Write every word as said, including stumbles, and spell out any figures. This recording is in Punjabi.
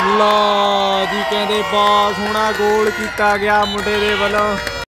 लो जी कहते बहुत सोहना गोल किया गया मुंडे दे वलों।